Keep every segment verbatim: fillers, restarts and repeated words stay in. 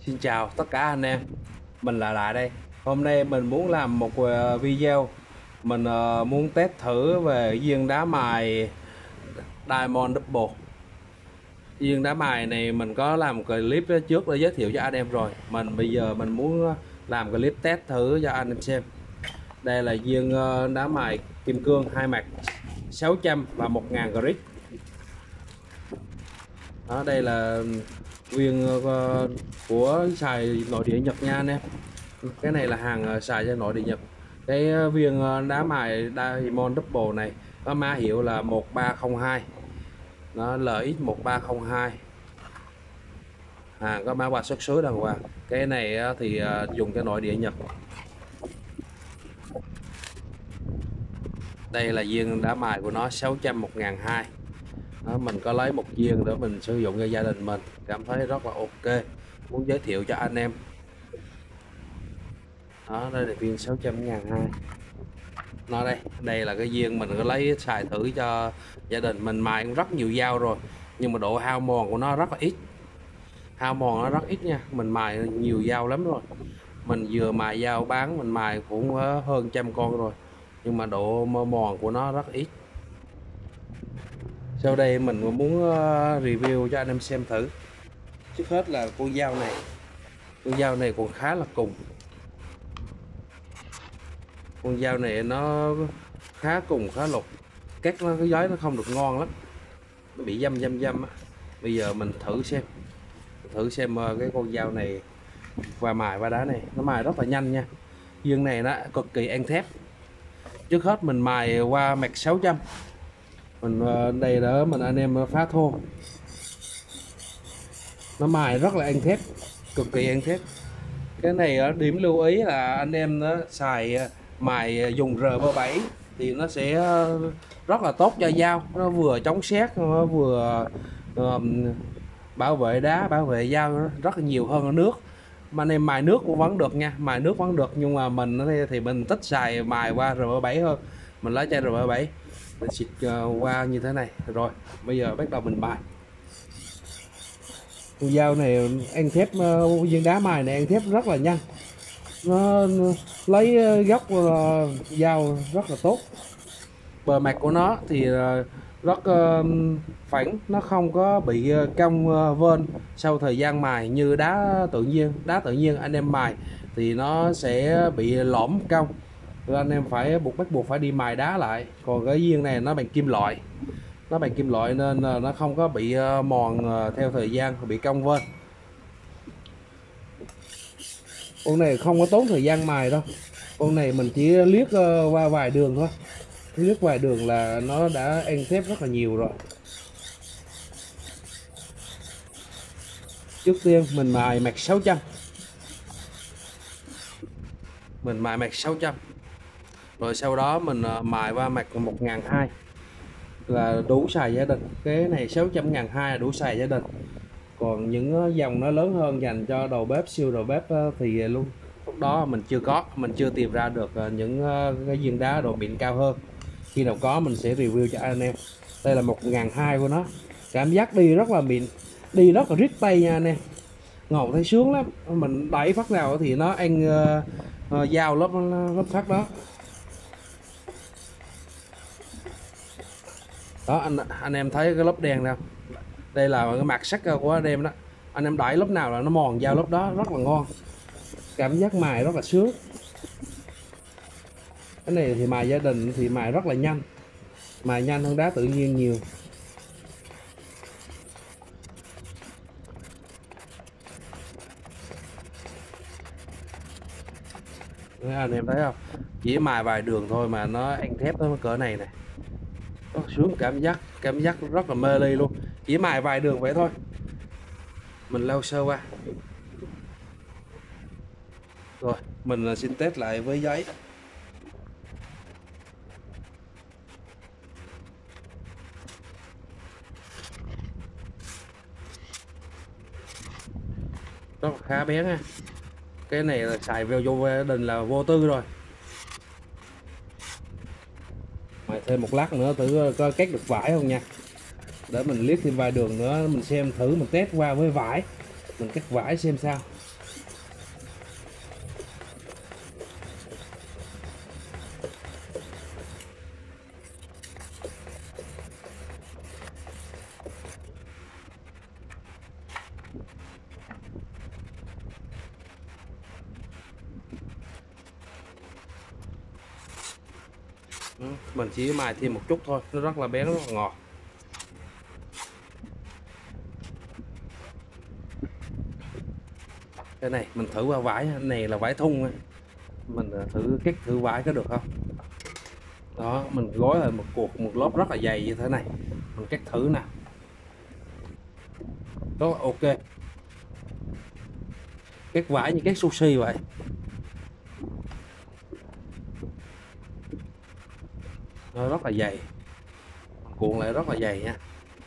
Xin chào tất cả anh em, mình là Lại đây. Hôm nay mình muốn làm một ờ, video. Mình ờ, muốn test thử về viên đá mài Diamond Double. Viên đá mài này mình có làm clip trước để giới thiệu cho anh em rồi. Mình bây giờ mình muốn làm clip test thử cho anh em xem. Đây là viên ờ, đá mài kim cương hai mặt sáu trăm và một nghìn grit. Đó, đây là viên ờ, của xài nội địa Nhật nha anh em. Cái này là hàng ờ, xài cho nội địa Nhật. Cái ờ, viên ờ, đá mài Diamond Double này có mã hiệu là một ba không hai, nó L X một ba không hai, hàng có mã quà xuất xứ đàng hoàng. Cái này thì ờ, dùng cho nội địa Nhật. Đây là viên đá mài của nó sáu trăm một nghìn hai. Đó, mình có lấy một viên để mình sử dụng cho gia đình mình, cảm thấy rất là ok, muốn giới thiệu cho anh em. Đó, đây là viên sáu trăm ngàn hai. Nó đây, đây là cái viên mình có lấy xài thử cho gia đình mình, mài cũng rất nhiều dao rồi, nhưng mà độ hao mòn của nó rất là ít. Hao mòn nó rất ít nha, mình mài nhiều dao lắm rồi. Mình vừa mài dao bán, mình mài cũng hơn trăm con rồi, nhưng mà độ mòn của nó rất ít. Sau đây mình muốn review cho anh em xem thử. Trước hết là con dao này. Con dao này còn khá là cùng. Con dao này nó khá cùng, khá lục. Cắt nó cái giấy nó không được ngon lắm, nó bị dăm dăm dăm á. Bây giờ mình thử xem thử xem cái con dao này qua mài qua đá này, nó mài rất là nhanh nha. Viên này nó cực kỳ ăn thép. Trước hết mình mài qua mặt sáu trăm. Mình đây đỡ mình anh em phá thô. Nó mài rất là ăn thép, cực kỳ ăn thép. Cái này điểm lưu ý là anh em nó xài mài dùng R ba bảy thì nó sẽ rất là tốt cho dao, nó vừa chống sét, nó vừa um, bảo vệ đá, bảo vệ dao rất là nhiều hơn ở nước. Mà anh em mài nước cũng vẫn được nha, mài nước vẫn được, nhưng mà mình thì mình thích xài mài qua R ba bảy hơn. Mình lấy chai R ba bảy mình xịt qua như thế này. Rồi bây giờ bắt đầu mình mài. Con dao này ăn thép, viên đá mài này ăn thép rất là nhanh, nó, nó lấy góc dao rất là tốt. Bề mặt của nó thì rất uh, phẳng, nó không có bị cong uh, vên sau thời gian mài như đá tự nhiên. Đá tự nhiên anh em mài thì nó sẽ bị lõm cong, rồi anh em phải buộc bắt buộc phải đi mài đá lại. Còn cái viên này nó bằng kim loại, nó bằng kim loại nên nó không có bị mòn theo thời gian, bị cong vên. Con này không có tốn thời gian mài đâu, con này mình chỉ liếc qua vài đường thôi, liếc vài đường là nó đã ăn thép rất là nhiều rồi. Trước tiên mình mài mặt sáu trăm, mình mài mặt sáu trăm rồi sau đó mình mài qua mặt một nghìn hai là đủ xài gia đình. Cái này sáu trăm ngàn hai là đủ xài gia đình. Còn những dòng nó lớn hơn dành cho đầu bếp, siêu đầu bếp thì luôn lúc đó mình chưa có, mình chưa tìm ra được những cái viên đá độ mịn cao hơn. Khi nào có mình sẽ review cho anh em. Đây là một nghìn hai của nó, cảm giác đi rất là mịn, đi rất là rít tay nha anh em, ngồi thấy sướng lắm. Mình đẩy phát nào thì nó ăn uh, uh, dao lớp lớp phát đó. Đó anh anh em thấy cái lớp đen đâu, đây là cái mặt sắc của anh em đó. Anh em đẩy lớp nào là nó mòn dao lớp đó, rất là ngon, cảm giác mài rất là sướng. Cái này thì mài gia đình thì mài rất là nhanh, mài nhanh hơn đá tự nhiên nhiều. Anh em thấy không, chỉ mài vài đường thôi mà nó ăn thép tới cỡ này này, rất sướng, cảm giác cảm giác rất là mê ly luôn. Chỉ mài vài đường vậy thôi. Mình lau sơ qua rồi mình xin test lại với giấy. Rất là khá bén ha. Cái này là xài vào vô gia đình là vô tư rồi. Mài thêm một lát nữa thử coi cắt được vải không nha, để mình liếc thêm vài đường nữa mình xem thử, mình test qua với vải, mình cắt vải xem sao. Ừ, mình chỉ mài thêm một chút thôi, nó rất là bén, rất là ngọt. Cái này mình thử qua vải, này là vải thun, mình thử cắt thử vải có được không. Đó, mình gói lại một cuộc một lớp rất là dày như thế này, mình cắt thử nè. Đó, ok. Cắt vải như cắt sushi vậy. Nó rất là dày, cuộn lại rất là dày nha.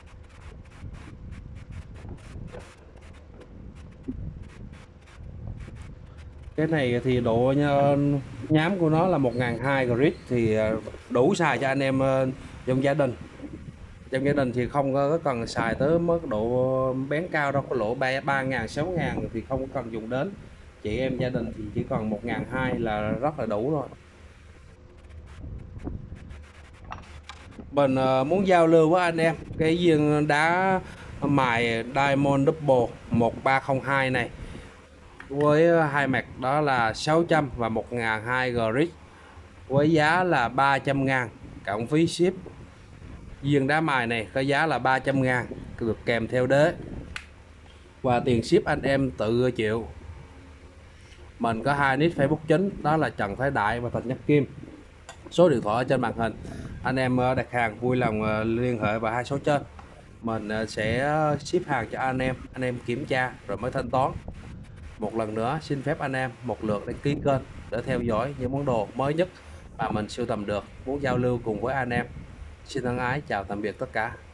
Cái này thì độ nhám của nó là một nghìn hai trăm grit thì đủ xài cho anh em trong gia đình. Trong gia đình thì không có cần xài tới mức độ bén cao đâu, có lỗ ba ngàn sáu ngàn thì không cần dùng đến. Chị em gia đình thì chỉ cần một nghìn hai trăm là rất là đủ rồi. Mình muốn giao lưu với anh em cái viên đá mài Diamond Double một ba không hai này với hai mặt đó là sáu trăm và một nghìn hai trăm grit với giá là ba trăm ngàn cộng phí ship. Viên đá mài này có giá là ba trăm ngàn được kèm theo đế và tiền ship anh em tự chịu. Mình có hai nick Facebook chính đó là Trần Thái Đại và Thạch Nhất Kim. Số điện thoại ở trên màn hình, anh em đặt hàng vui lòng liên hệ vào hai số trên, mình sẽ ship hàng cho anh em, anh em kiểm tra rồi mới thanh toán. Một lần nữa xin phép anh em một lượt đăng ký kênh để theo dõi những món đồ mới nhất mà mình sưu tầm được, muốn giao lưu cùng với anh em. Xin thân ái chào tạm biệt tất cả.